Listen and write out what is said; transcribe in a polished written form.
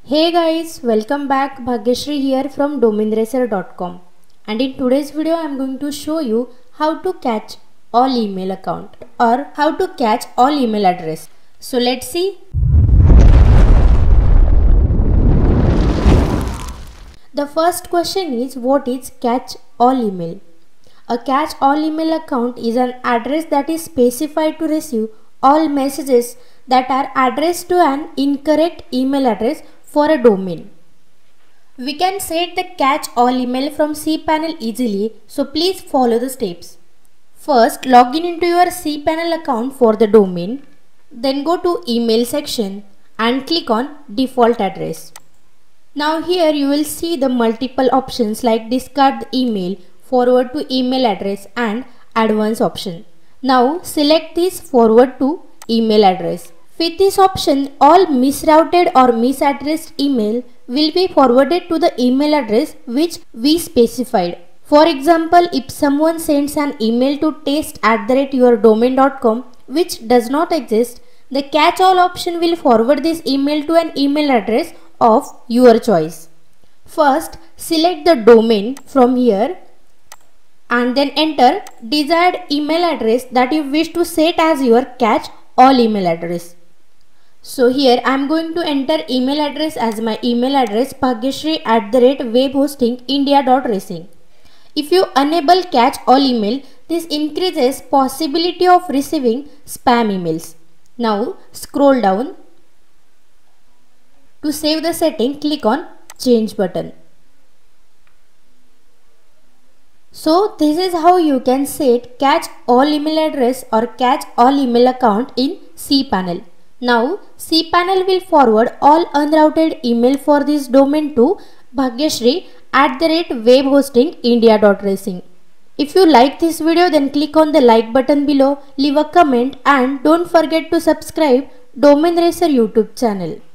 Hey guys, welcome back. Bhagyashree here from DomainRacer.com, and in today's video I am going to show you how to catch all email account or how to catch all email address. So let's see. The first question is, what is catch all email? A catch all email account is an address that is specified to receive all messages that are addressed to an incorrect email address for a domain. We can set the catch all email from cPanel easily, so please follow the steps. First, log in into your cPanel account for the domain. Then go to email section and click on default address. Now here you will see the multiple options like discard the email, forward to email address and advanced option. Now select this forward to email address. With this option, all misrouted or misaddressed email will be forwarded to the email address which we specified. For example, if someone sends an email to test@yourdomain.com which does not exist, the catch all option will forward this email to an email address of your choice. First, select the domain from here and then enter desired email address that you wish to set as your catch all email address. So here I am going to enter email address as my email address bhagyashree@webhostingindia.racing. If you enable catch all email, this increases possibility of receiving spam emails. Now scroll down. To save the setting, click on change button. So this is how you can set catch all email address or catch all email account in cPanel. Now cPanel will forward all unrouted email for this domain to bhagyashree@webhostingindia.racing. If you like this video, then click on the like button below, leave a comment and don't forget to subscribe DomainRacer YouTube channel.